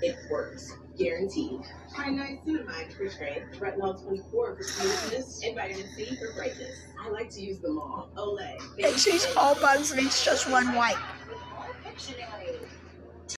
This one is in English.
It works. Guaranteed. Try niacinamide for strength, retinol 24 for smoothness, and vitamin C for brightness. I like to use them all. Olay. And she's all bugs and it's just one white.